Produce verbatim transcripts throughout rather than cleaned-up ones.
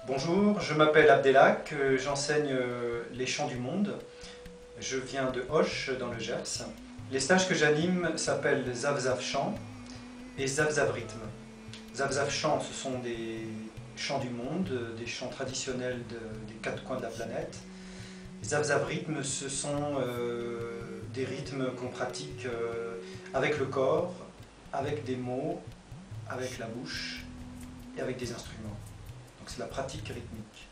Bonjour, je m'appelle Abdelhak, euh, j'enseigne euh, les chants du monde. Je viens de Auch, dans le Gers. Les stages que j'anime s'appellent Zav Zav Chant et Zav Zav Rythme. Zav Zav Chant, ce sont des chants du monde, des chants traditionnels de, des quatre coins de la planète. Zav Zav Rythme, ce sont euh, des rythmes qu'on pratique euh, avec le corps, avec des mots, avec la bouche et avec des instruments. Donc c'est la pratique rythmique.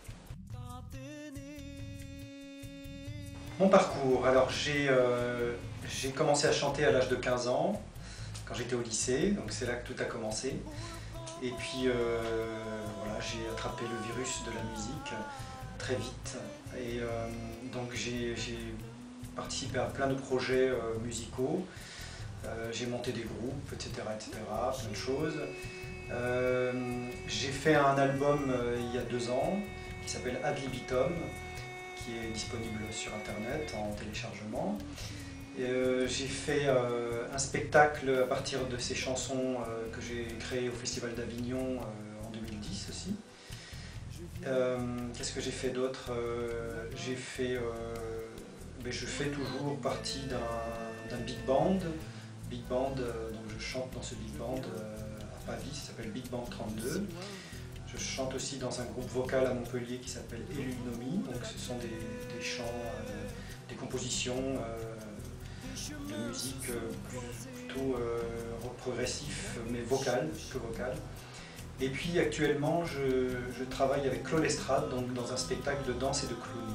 Mon parcours, alors j'ai euh, j'ai commencé à chanter à l'âge de quinze ans, quand j'étais au lycée, donc c'est là que tout a commencé. Et puis euh, voilà, j'ai attrapé le virus de la musique très vite. Et euh, donc j'ai participé à plein de projets euh, musicaux, euh, j'ai monté des groupes, et cetera, et cetera, plein de choses. Euh, j'ai fait un album euh, il y a deux ans qui s'appelle Ad Libitum, qui est disponible sur internet en téléchargement. Euh, j'ai fait euh, un spectacle à partir de ces chansons euh, que j'ai créées au Festival d'Avignon euh, en deux mille dix aussi. Euh, Qu'est-ce que j'ai fait d'autre? euh, J'ai fait, euh, ben je fais toujours partie d'un big band, big band euh, donc je chante dans ce big band euh, à Pavie, ça s'appelle Big Band trente-deux. Je chante aussi dans un groupe vocal à Montpellier qui s'appelle Elulnomi, donc ce sont des, des chants, euh, des compositions euh, de musique euh, plutôt euh, rock progressif, mais vocal, que vocal. Et puis actuellement, je, je travaille avec Claude Lestrade, donc dans un spectacle de danse et de clown.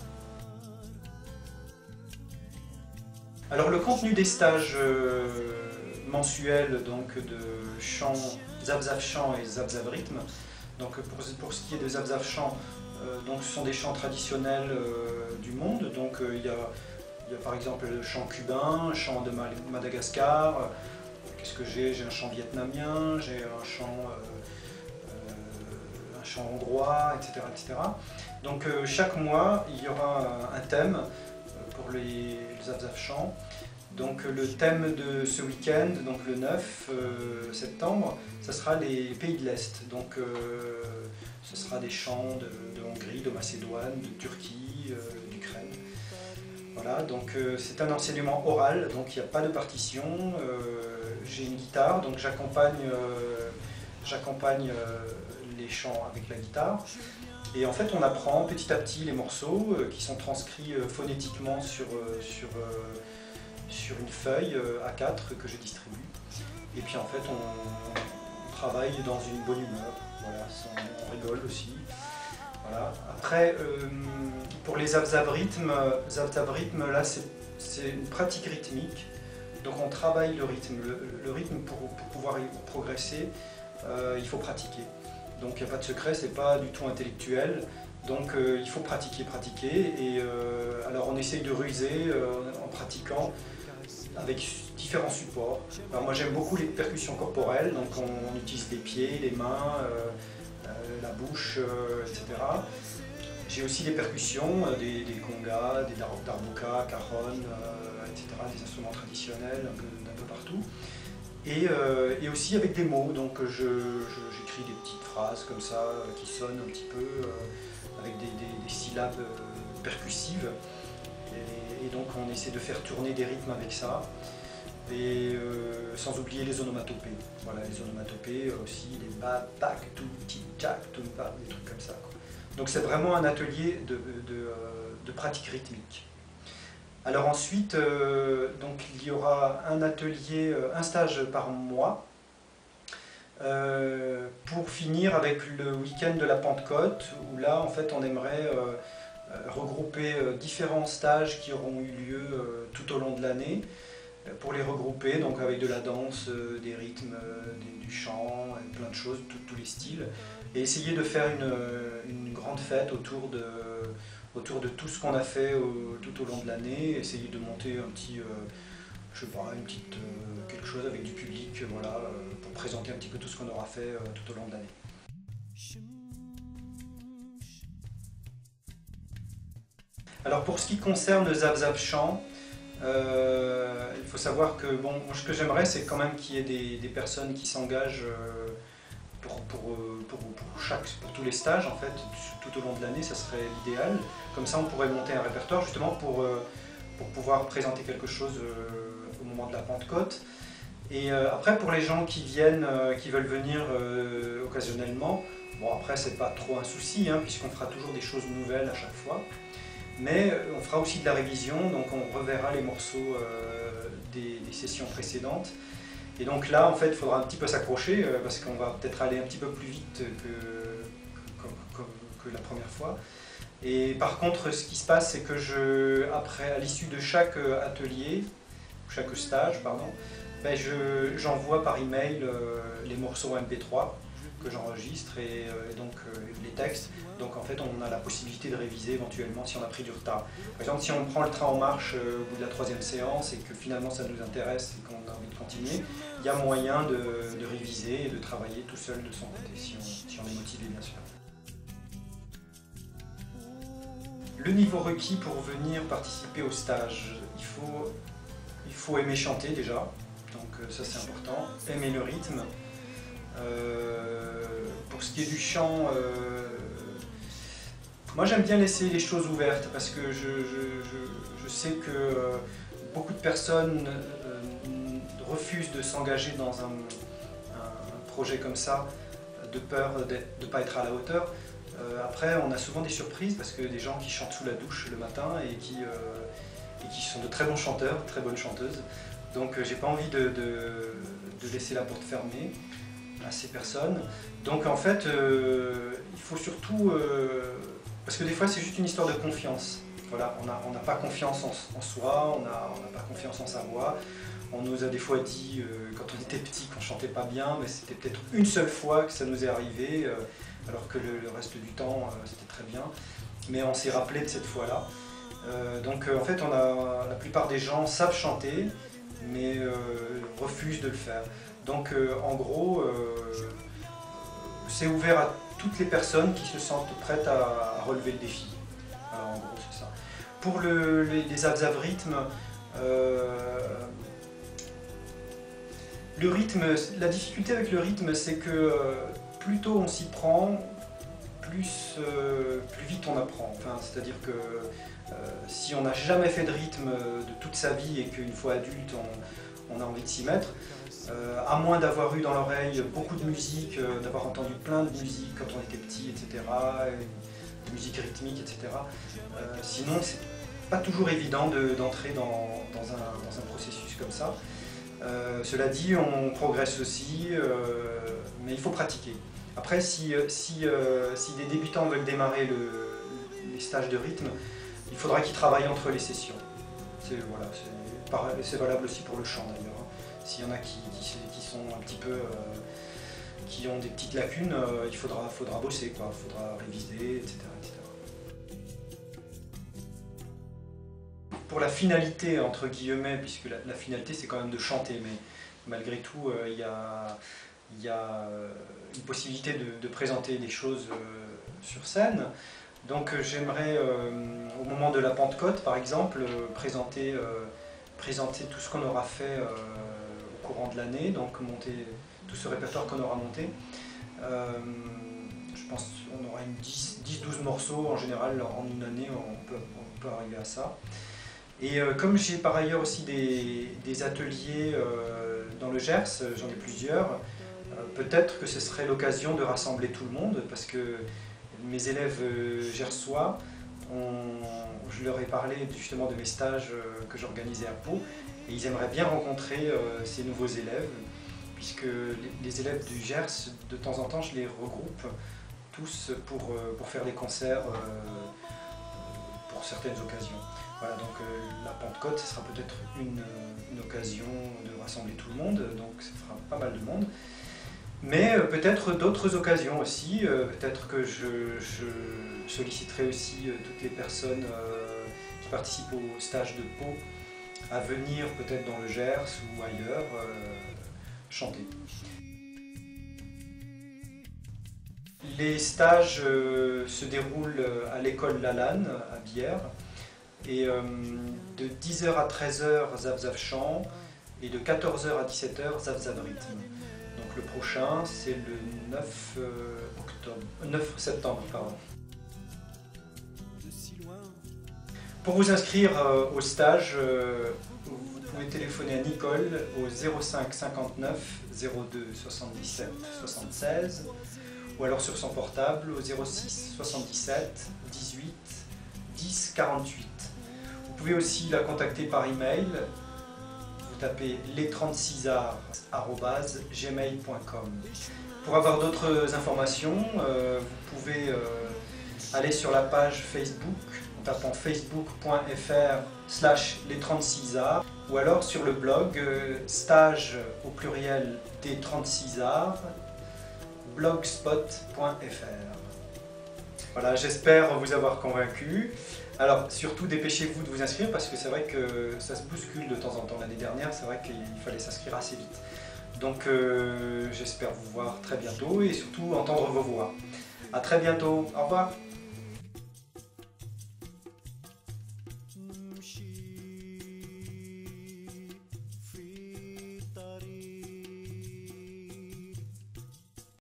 Alors le contenu des stages euh, mensuels donc, de chant, Zav Zav Chant et Zav Zav Rythme, donc pour, pour ce qui est de Zav Zav Chant, euh, donc ce sont des chants traditionnels euh, du monde. Donc euh, il, y a, il y a par exemple le chant cubain, un chant de Madagascar. Qu'est-ce que j'ai? J'ai un chant vietnamien, j'ai un chant, euh, euh, un chant hongrois, et cetera, et cetera. Donc euh, chaque mois, il y aura un thème pour les, les Zav Zav Chant. Donc le thème de ce week-end, donc le neuf septembre, ce sera les pays de l'Est. Donc euh, ce sera des chants de, de Hongrie, de Macédoine, de Turquie, euh, d'Ukraine. Voilà, donc euh, c'est un enseignement oral, donc il n'y a pas de partition. Euh, J'ai une guitare, donc j'accompagne euh, j'accompagne euh, les chants avec la guitare. Et en fait, on apprend petit à petit les morceaux euh, qui sont transcrits euh, phonétiquement sur, euh, sur, euh, sur une feuille euh, A quatre que je distribue. Et puis en fait, on, on travaille dans une bonne humeur. Voilà, on rigole aussi. Voilà. Après, euh, pour les Zav Zav Rythme, Zav Zav Rythme, là, c'est une pratique rythmique. Donc on travaille le rythme. Le, le rythme, pour, pour pouvoir y progresser, euh, il faut pratiquer. Donc il n'y a pas de secret, c'est pas du tout intellectuel. Donc euh, il faut pratiquer, pratiquer. Et euh, alors on essaye de ruser euh, en pratiquant avec différents supports. Alors moi j'aime beaucoup les percussions corporelles, donc on, on utilise les pieds, les mains, euh, euh, la bouche, euh, et cetera. J'ai aussi des percussions, euh, des, des congas, des darbuka, cajon, euh, et cetera, des instruments traditionnels un peu, d'un peu partout. Et, euh, et aussi avec des mots, donc j'écris des petites phrases comme ça euh, qui sonnent un petit peu euh, avec des, des, des syllabes euh, percussives. Et, et donc on essaie de faire tourner des rythmes avec ça. Et euh, sans oublier les onomatopées. Voilà, les onomatopées aussi, les ba, tac, tout, tic, tac, tout, ba, des trucs comme ça, quoi. Donc c'est vraiment un atelier de, de, de pratique rythmique. Alors ensuite, euh, donc, il y aura un atelier, euh, un stage par mois, euh, pour finir avec le week-end de la Pentecôte, où là, en fait, on aimerait euh, regrouper euh, différents stages qui auront eu lieu euh, tout au long de l'année, pour les regrouper, donc avec de la danse, euh, des rythmes, euh, des, du chant, et plein de choses, tous les styles, et essayer de faire une, une grande fête autour de... autour de tout ce qu'on a fait euh, tout au long de l'année, essayer de monter un petit, euh, je sais pas, une petite, euh, quelque chose avec du public, euh, voilà, euh, pour présenter un petit peu tout ce qu'on aura fait euh, tout au long de l'année. Alors pour ce qui concerne le Zav Zav Chant, euh, il faut savoir que bon, ce que j'aimerais, c'est quand même qu'il y ait des, des personnes qui s'engagent euh, pour, pour, pour, pour, chaque, pour tous les stages, en fait, tout au long de l'année, ça serait l'idéal. Comme ça, on pourrait monter un répertoire justement pour, pour pouvoir présenter quelque chose au moment de la Pentecôte. Et après, pour les gens qui viennent, qui veulent venir occasionnellement, bon, après, c'est pas trop un souci, hein, puisqu'on fera toujours des choses nouvelles à chaque fois. Mais on fera aussi de la révision, donc on reverra les morceaux euh, des, des sessions précédentes. Et donc là, en fait, il faudra un petit peu s'accrocher, euh, parce qu'on va peut-être aller un petit peu plus vite que, que, que, que la première fois. Et par contre, ce qui se passe, c'est que je, après, à l'issue de chaque atelier, chaque stage, pardon, ben je, j'envoie par email euh, les morceaux M P trois que j'enregistre et, euh, et donc euh, les textes. Donc en fait, on a la possibilité de réviser éventuellement si on a pris du retard. Par exemple, si on prend le train en marche euh, au bout de la troisième séance et que finalement ça nous intéresse et qu'on a envie de continuer, il y a moyen de, de réviser et de travailler tout seul de son côté, si on, si on est motivé bien sûr. Le niveau requis pour venir participer au stage, il faut, il faut aimer chanter déjà, donc euh, ça c'est important, aimer le rythme. Euh, pour ce qui est du chant, euh, moi j'aime bien laisser les choses ouvertes parce que je, je, je, je sais que euh, beaucoup de personnes euh, refusent de s'engager dans un, un projet comme ça, de peur de ne pas être à la hauteur. Euh, après, on a souvent des surprises parce que des gens qui chantent sous la douche le matin et qui, euh, et qui sont de très bons chanteurs, très bonnes chanteuses. Donc euh, j'ai pas envie de, de, de laisser la porte fermée à ces personnes. Donc en fait, euh, il faut surtout... Euh, parce que des fois, c'est juste une histoire de confiance. Voilà, on n'a on n'a pas confiance en, en soi, on n'a on n'a pas confiance en sa voix. On nous a des fois dit, euh, quand on était petit, qu'on chantait pas bien, mais c'était peut-être une seule fois que ça nous est arrivé, euh, alors que le, le reste du temps, euh, c'était très bien. Mais on s'est rappelé de cette fois-là. Euh, donc euh, en fait, on a, la plupart des gens savent chanter, mais euh, refusent de le faire. Donc euh, en gros, euh, c'est ouvert à toutes les personnes qui se sentent prêtes à, à relever le défi. Alors, en gros, c'est ça. Pour le, les, les abzav rythmes, euh, le rythme, la difficulté avec le rythme, c'est que euh, plus tôt on s'y prend, plus, euh, plus vite on apprend. Enfin, c'est-à-dire que euh, si on n'a jamais fait de rythme de toute sa vie et qu'une fois adulte on, on a envie de s'y mettre, euh, à moins d'avoir eu dans l'oreille beaucoup de musique, euh, d'avoir entendu plein de musique quand on était petit, et cetera, et de musique rythmique, et cetera. Euh, sinon, c'est pas toujours évident d'entrer de, dans, dans, un, dans un processus comme ça. Euh, cela dit, on progresse aussi, euh, mais il faut pratiquer. Après, si, si, euh, si des débutants veulent démarrer le, les stages de rythme, il faudra qu'ils travaillent entre les sessions. C'est voilà, c'est valable aussi pour le chant d'ailleurs. S'il y en a qui, qui, qui sont un petit peu, euh, qui ont des petites lacunes, euh, il faudra, faudra bosser, quoi. Il faudra réviser, et cetera, et cetera. Pour la finalité, entre guillemets, puisque la, la finalité c'est quand même de chanter, mais malgré tout, euh, il y a, y a une possibilité de, de présenter des choses euh, sur scène. Donc euh, j'aimerais, euh, au moment de la Pentecôte par exemple, euh, présenter, euh, présenter tout ce qu'on aura fait euh, au courant de l'année, donc monter tout ce répertoire qu'on aura monté. Euh, je pense qu'on aura une dix douze morceaux en général, en une année on peut, on peut arriver à ça. Et euh, comme j'ai par ailleurs aussi des, des ateliers euh, dans le Gers, j'en ai plusieurs, euh, peut-être que ce serait l'occasion de rassembler tout le monde, parce que mes élèves euh, gersois, on, je leur ai parlé justement de mes stages euh, que j'organisais à Pau, et ils aimeraient bien rencontrer euh, ces nouveaux élèves, puisque les, les élèves du Gers, de temps en temps, je les regroupe tous pour, euh, pour faire des concerts euh, pour certaines occasions. Voilà, donc euh, la Pentecôte, ce sera peut-être une, une occasion de rassembler tout le monde, donc ça fera pas mal de monde. Mais euh, peut-être d'autres occasions aussi, euh, peut-être que je, je solliciterai aussi euh, toutes les personnes euh, qui participent au stage de Pau à venir peut-être dans le Gers ou ailleurs euh, chanter. Les stages euh, se déroulent à l'école Lalanne à Bière. Et euh, de dix heures à treize heures, Zabzav chant, et de quatorze heures à dix-sept heures, Zabzav rythme. Donc le prochain, c'est le neuf octobre, neuf septembre, pardon. Pour vous inscrire au stage, vous pouvez téléphoner à Nicole au zéro cinq cinquante-neuf zéro deux soixante-dix-sept soixante-seize ou alors sur son portable au zéro six soixante-dix-sept dix-huit dix quarante-huit. Vous pouvez aussi la contacter par email. Vous tapez les trente-six arts arobase gmail point com. Pour avoir d'autres informations, euh, vous pouvez euh, aller sur la page Facebook en tapant facebook point fr slash les trente-six arts ou alors sur le blog euh, stage au pluriel des trente-six arts blogspot point fr. Voilà, j'espère vous avoir convaincu. Alors surtout dépêchez-vous de vous inscrire parce que c'est vrai que ça se bouscule de temps en temps. L'année dernière, c'est vrai qu'il fallait s'inscrire assez vite. Donc euh, j'espère vous voir très bientôt et surtout entendre vos voix. A très bientôt, au revoir.